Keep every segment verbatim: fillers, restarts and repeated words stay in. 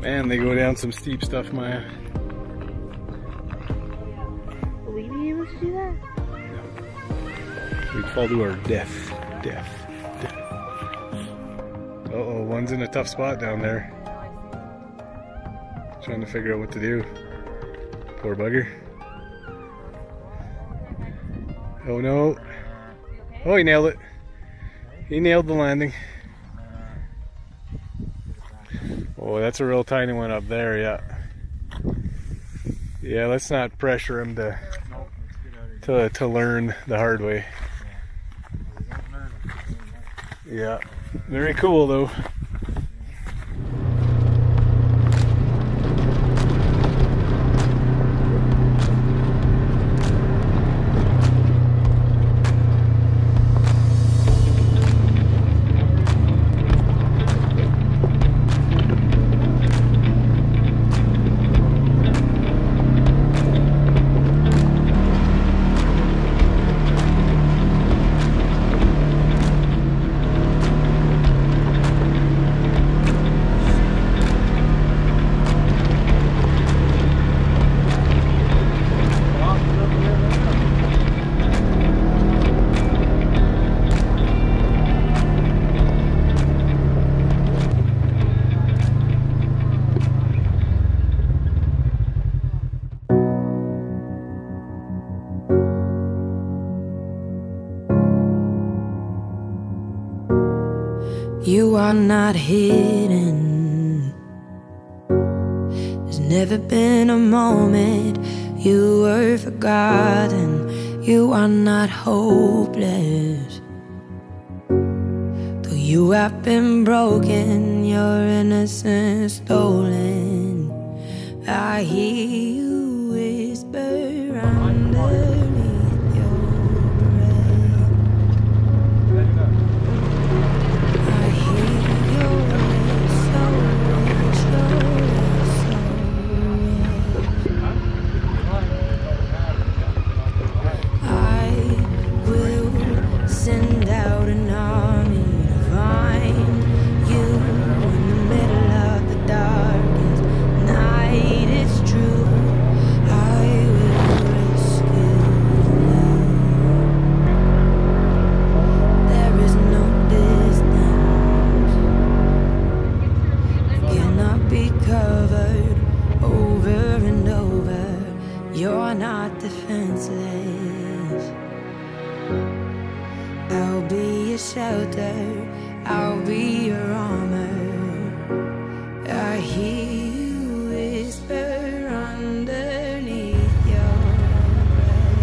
Man, they go down some steep stuff, Maya. Will we be able to do that? We'd fall to our death. Death. Death. Uh-oh, one's in a tough spot down there. Trying to figure out what to do. Poor bugger. Oh no. Oh, he nailed it. He nailed the landing. Oh, that's a real tiny one up there, yeah. Yeah, let's not pressure him to to, to learn the hard way. Yeah, very cool though. You are not hidden. There's never been a moment you were forgotten. You are not hopeless. Though you have been broken, your innocence stolen, I hear you whisper underneath your breath. I hear your whistle, I will send out an army to find you in the middle of the darkest night. It's true, I will rescue you. There is no distance that cannot be covered over and over. You're not defenseless. I'll be your shelter, I'll be your armor. I hear you whisper underneath your breath.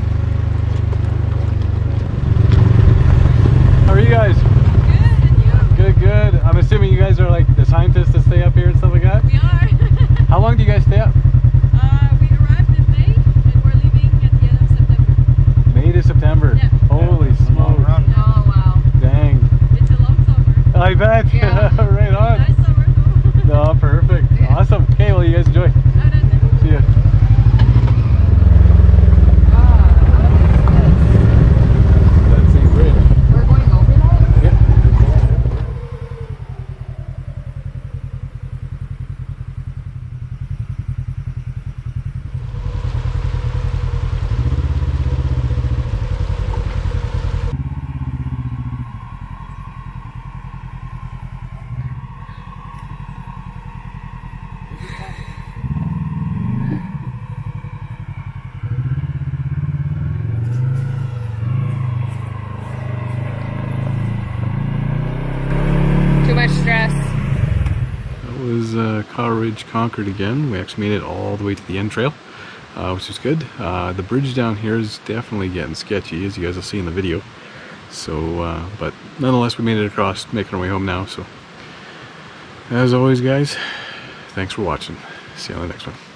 How are you guys? Good, and you? Good, good. I'm assuming you guys are like the scientists that stay up here and stuff like that? We are. How long do you guys stay up? uh, we arrived in May, and we're leaving at the end of September. May to September? Yeah. Holy smokes. Oh, wow. Dang. It's a long summer. I bet. Yeah. Right on. Nice summer, though. No, perfect. Yeah. Awesome. Okay, well, you guys enjoy. No, that's it. See ya. That same bridge. We're going over that? Yeah. Too much stress. That was uh, Car Ridge conquered again. We actually made it all the way to the end trail, uh, which is good. Uh, the bridge down here is definitely getting sketchy, as you guys will see in the video. So, uh, but nonetheless, we made it across, making our way home now. So, as always, guys, thanks for watching. See you on the next one.